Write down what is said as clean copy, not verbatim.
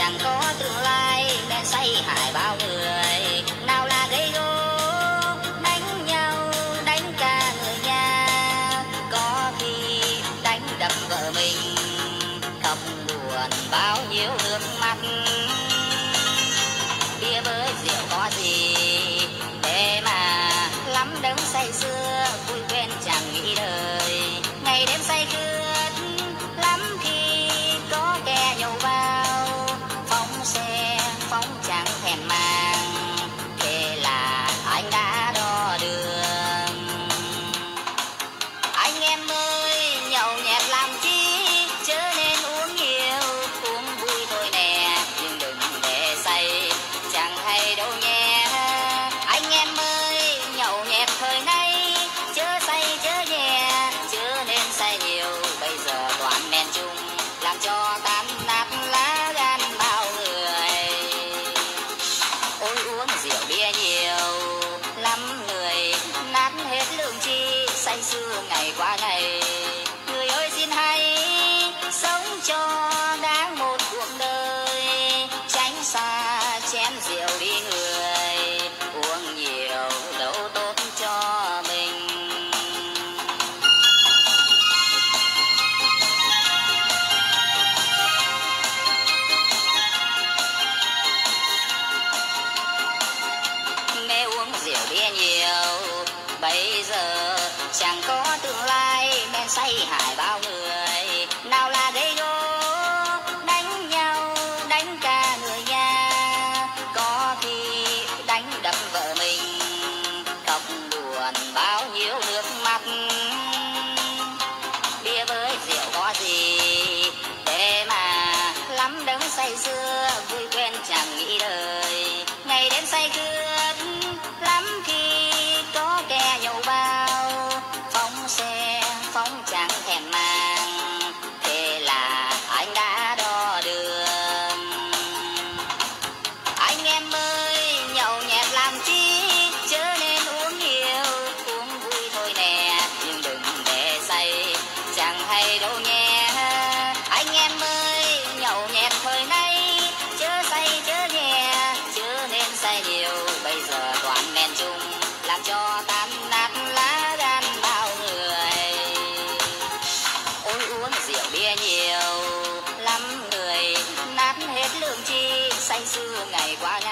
chẳng có tương lai nên say hại bao người. Nào là gây gỗ đánh nhau, đánh cả người nhà, có khi đánh đập vợ mình, khóc buồn bao nhiêu nước mắt. Bia với rượu có gì để mà lắm đấng say sưa, vui quên chẳng nghĩ đời. Ngày đêm say khướt lắm khi có kẻ nhậu vào, phóng xe phóng chẳng thèm mang, thế là anh đã đo đường. Anh em ơi nhậu nhẹt làm chi, chớ nên uống nhiều, uống vui thôi nè, nhưng đừng để say chẳng hay đâu nhé. Anh em ơi nhậu nhẹt thời nay, chớ say chớ nhẹ, chớ nên say nhiều, bây giờ toàn men chung làm cho tan nát lá gan bao người. Ôi uống rượu bia nhiều lắm người nát hết lương chi, say sưa ngày qua ngày. Người ơi xin hãy sống cho đáng một cuộc đời, tránh xa chén rượu đi người, uống nhiều đâu tốt cho mình. Mê uống rượu bia nhiều bây giờ chẳng có tương lai nên say hại bao người. Nào là gây gỗ đánh nhau, đánh cả người nhà, có khi đánh đập vợ mình, khóc buồn bao nhiêu nước mắt. Bia với rượu có gì để mà lắm đấng say sưa, vui quên chẳng nghĩ đời. Ngày đêm say khướt lắm khi có kẻ nhậu vào, phóng xe phóng chẳng thèm mang, thế là anh đã đo đường. Anh em ơi nhậu nhẹt làm chi, chớ nên uống nhiều, uống vui thôi nè, nhưng đừng để say chẳng hay đâu nhé. Anh em ơi nhậu nhẹt thời nay, chớ say chớ nhẹ, chớ nên say nhiều, bây giờ toàn men chung làm cho tan nát lá gan bao người. Ôi uống rượu bia nhiều lắm người nát hết lương chi, say sưa ngày qua ngày.